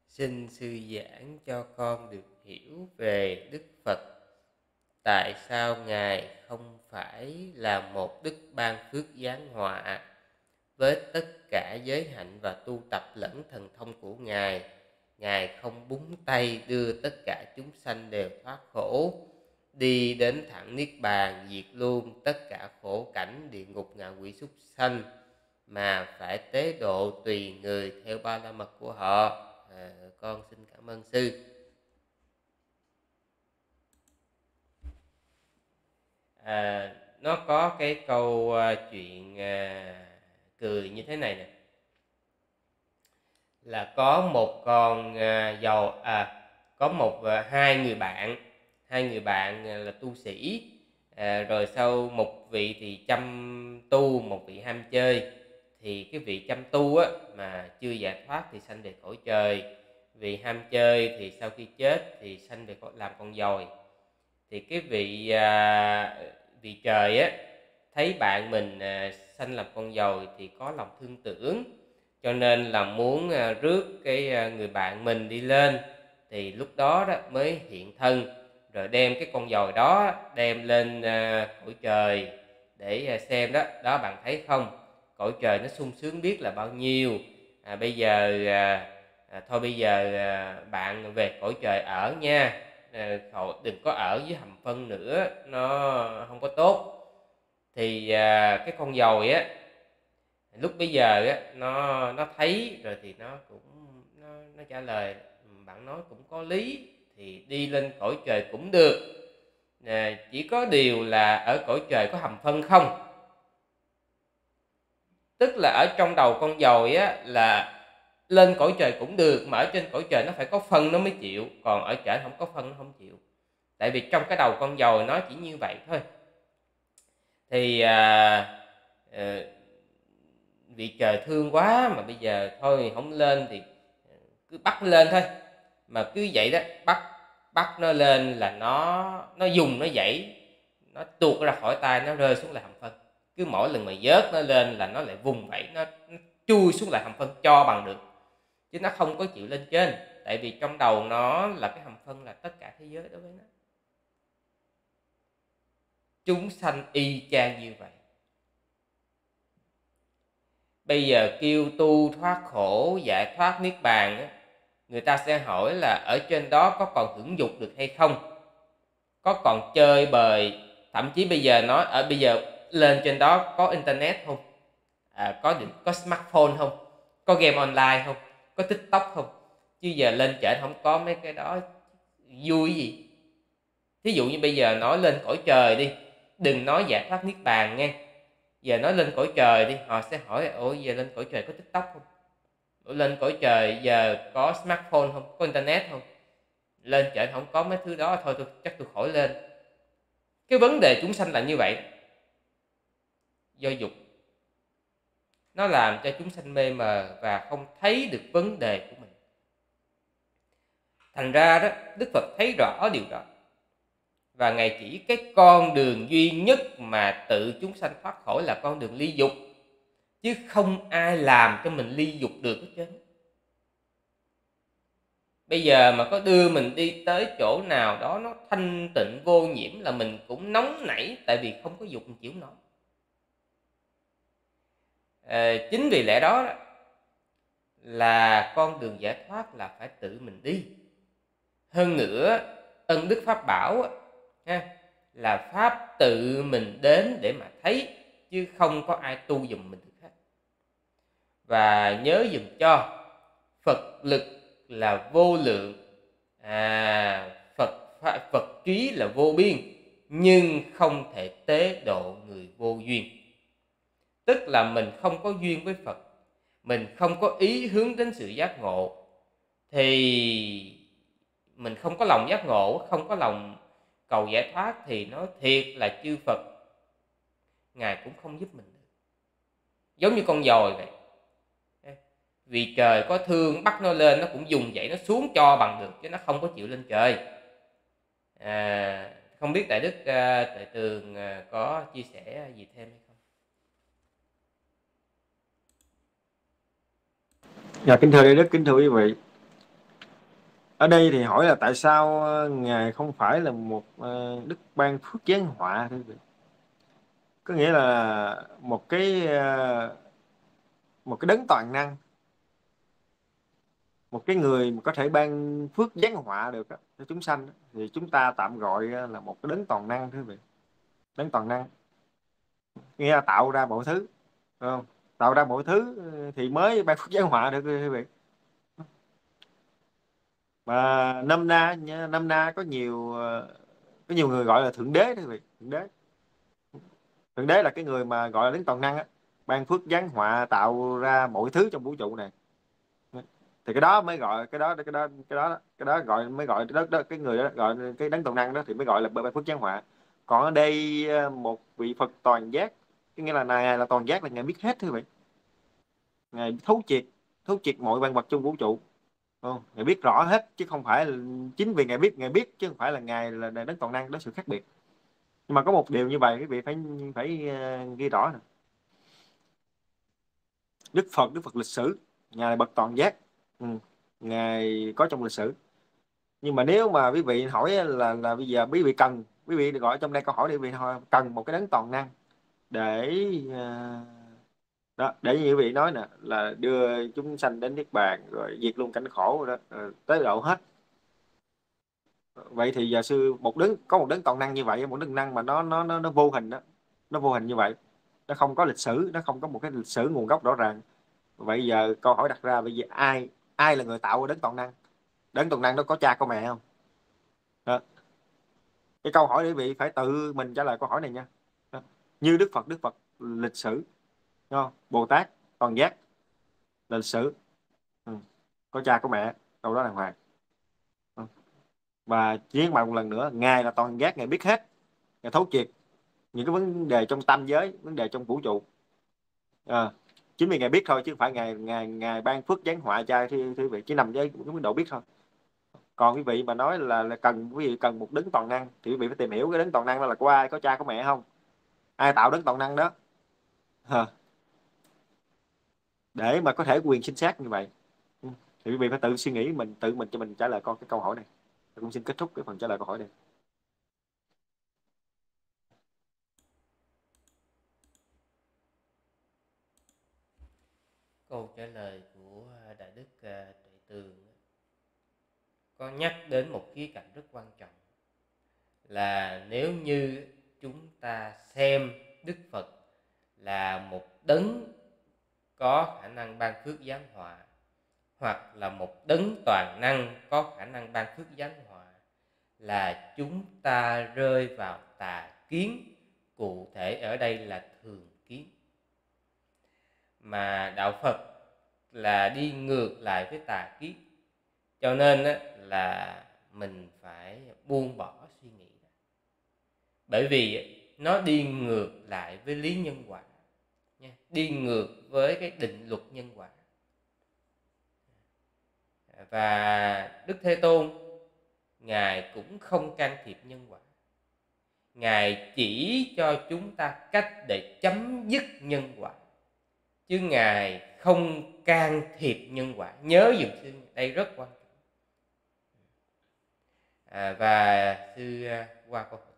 Xin sư giảng cho con được hiểu về Đức Phật. Tại sao Ngài không phải là một Đức ban phước giáng họa? Với tất cả giới hạnh và tu tập lẫn thần thông của Ngài, Ngài không búng tay đưa tất cả chúng sanh đều thoát khổ, đi đến thẳng Niết Bàn, diệt luôn tất cả khổ cảnh địa ngục ngạ quỷ súc sanh, mà phải tế độ tùy người theo ba la mật của họ. Con xin cảm ơn sư. Nó có cái câu chuyện cười như thế này nè, là có một con hai người bạn là tu sĩ, rồi sau một vị thì chăm tu, một vị ham chơi. Thì cái vị chăm tu á mà chưa giải thoát thì sanh về cõi trời, vị ham chơi thì sau khi chết thì sanh về làm con dòi. Thì cái vị trời á thấy bạn mình sanh làm con dòi thì có lòng thương tưởng, cho nên là muốn rước cái người bạn mình đi lên. Thì lúc đó đó mới hiện thân, rồi đem cái con dòi đó đem lên cõi trời để xem đó. Đó, bạn thấy không, cõi trời nó sung sướng biết là bao nhiêu. Bây giờ thôi bây giờ bạn về cõi trời ở nha, đừng có ở với hầm phân nữa, nó không có tốt. Thì cái con dòi á lúc bây giờ á nó thấy rồi thì nó cũng nó trả lời bạn nói cũng có lý, thì đi lên cõi trời cũng được. Chỉ có điều là ở cõi trời có hầm phân không. Tức là ở trong đầu con dòi á là lên cõi trời cũng được, mà ở trên cõi trời nó phải có phân nó mới chịu, còn ở trển không có phân nó không chịu. Tại vì trong cái đầu con dòi nó chỉ như vậy thôi. Thì vì trời thương quá mà bây giờ thôi không lên thì cứ bắt nó lên thôi. Mà cứ vậy đó, bắt nó lên là nó dùng nó dãy, nó tuột ra khỏi tay, nó rơi xuống lại hầm phân. Cứ mỗi lần mà vớt nó lên là nó lại vùng vẫy, nó chui xuống lại hầm phân cho bằng được, chứ nó không có chịu lên trên. Tại vì trong đầu nó là cái hầm phân là tất cả thế giới đối với nó. Chúng sanh y chang như vậy. Bây giờ kêu tu thoát khổ, giải thoát niết bàn á, người ta sẽ hỏi là ở trên đó có còn hưởng dục được hay không, có còn chơi bời. Thậm chí bây giờ nói ở bây giờ lên trên đó có internet không, có smartphone không, có game online không, có TikTok không. Chứ giờ lên trển không có mấy cái đó vui gì. Thí dụ như bây giờ nói lên cõi trời đi, đừng nói giải thoát niết bàn nghe, giờ nói lên cõi trời đi, họ sẽ hỏi ủa giờ lên cõi trời có TikTok không, ủa lên cõi trời giờ có smartphone không, có internet không. Lên trển không có mấy thứ đó, thôi chắc tôi khỏi lên. Cái vấn đề chúng sanh là như vậy, do dục nó làm cho chúng sanh mê mờ và không thấy được vấn đề của mình. Thành ra đó, Đức Phật thấy rõ điều đó, và Ngài chỉ cái con đường duy nhất mà tự chúng sanh thoát khỏi là con đường ly dục, chứ không ai làm cho mình ly dục được hết trơn. Bây giờ mà có đưa mình đi tới chỗ nào đó nó thanh tịnh vô nhiễm là mình cũng nóng nảy, tại vì không có dục mình chịu nổi. Chính vì lẽ đó, là con đường giải thoát là phải tự mình đi. Hơn nữa, ân đức pháp bảo là pháp tự mình đến để mà thấy, chứ không có ai tu giùm mình được hết. Và nhớ dùm cho, Phật lực là vô lượng, Phật trí là vô biên, nhưng không thể tế độ người vô duyên. Tức là mình không có duyên với Phật, mình không có ý hướng đến sự giác ngộ, thì mình không có lòng giác ngộ, không có lòng cầu giải thoát, thì nói thiệt là chư Phật Ngài cũng không giúp mình được. Giống như con dòi vậy, vì trời có thương bắt nó lên, nó cũng dùng vậy nó xuống cho bằng được, chứ nó không có chịu lên trời. Không biết Đại Đức Tuệ Tường có chia sẻ gì thêm hay không? Dạ, kính thưa Đại Đức, kính thưa quý vị. Ở đây thì hỏi là tại sao ngài không phải là một đức ban phước giáng họa, thưa quý vị. Có nghĩa là một cái đấng toàn năng, một cái người mà có thể ban phước giáng họa được cho chúng sanh thì chúng ta tạm gọi là một cái đấng toàn năng, thưa quý vị. Đấng toàn năng nghĩa là tạo ra mọi thứ, phải không? Tạo ra mọi thứ thì mới ban phước giáng họa được, thưa quý vị. Mà năm na có nhiều người gọi là thượng đế, thưa quý vị. Thượng đế là cái người mà gọi là đấng toàn năng á, ban phước giáng họa tạo ra mọi thứ trong vũ trụ này. Thì cái đó mới gọi cái đó gọi mới gọi đó, cái người đó gọi cái đấng toàn năng đó thì mới gọi là ban phước giáng họa. Còn ở đây một vị Phật toàn giác, cái nghĩa là ngài là toàn giác, là ngài biết hết, thưa quý vị. Ngài thấu triệt mọi vạn vật trong vũ trụ. Không, ngài biết rõ hết chứ không phải là, chính vì ngài biết chứ không phải là ngài là đấng toàn năng, đó sự khác biệt. Nhưng mà có một điều như vậy quý vị phải phải ghi rõ nè. Đức Phật lịch sử, ngài là bậc toàn giác. Ừ. Ngài có trong lịch sử. Nhưng mà nếu mà quý vị hỏi là bây giờ quý vị gọi trong đây câu hỏi để quý vị hỏi, cần một cái đấng toàn năng để đó, để như quý vị nói nè, là đưa chúng sanh đến niết bàn rồi diệt luôn cảnh khổ đó, tới độ hết. Vậy thì giờ có một đấng toàn năng như vậy, một đấng năng mà nó vô hình đó, nó vô hình như vậy, nó không có lịch sử, nó không có một cái lịch sử nguồn gốc rõ ràng. Vậy giờ câu hỏi đặt ra, bây giờ ai là người tạo ra đấng toàn năng? Đấng toàn năng đó có cha có mẹ không? Đó. Cái câu hỏi để vị phải tự mình trả lời câu hỏi này nha. Đó. Như Đức Phật lịch sử, đúng không? Bồ Tát toàn giác là lịch sử. Ừ. Có cha có mẹ, câu đó đàng hoàng. Ừ. Và nhấn mạnh một lần nữa, ngài là toàn giác, ngài biết hết, ngài thấu triệt những cái vấn đề trong tam giới, vấn đề trong vũ trụ. À, chính vì ngài biết thôi chứ không phải ngài ban phước giáng họa cho quý vị, chỉ nằm với cái mức độ biết thôi. Còn quý vị mà nói là quý vị cần một đấng toàn năng thì quý vị phải tìm hiểu cái đấng toàn năng đó là của ai, có cha có mẹ không, ai tạo đấng toàn năng đó. Hả? Để mà có thể quyền sinh sát như vậy. Ừ. Thì quý vị phải tự suy nghĩ, tự mình cho mình trả lời con cái câu hỏi này. Tôi cũng xin kết thúc cái phần trả lời câu hỏi này. Câu trả lời của Đại Đức Tuệ Tường có nhắc đến một khía cạnh rất quan trọng, là nếu như chúng ta xem Đức Phật là một đấng có khả năng ban phước giáng họa, hoặc là một đấng toàn năng có khả năng ban phước giáng họa, là chúng ta rơi vào tà kiến, cụ thể ở đây là thường kiến. Mà đạo Phật là đi ngược lại với tà kiến, cho nên là mình phải buông bỏ suy nghĩ đó. Bởi vì nó đi ngược lại với lý nhân quả nha, đi ngược với cái định luật nhân quả. Và Đức Thế Tôn, ngài cũng không can thiệp nhân quả, ngài chỉ cho chúng ta cách để chấm dứt nhân quả, chứ ngài không can thiệp nhân quả. Nhớ dùm sư, đây rất quan trọng. Và sư qua câu hỏi.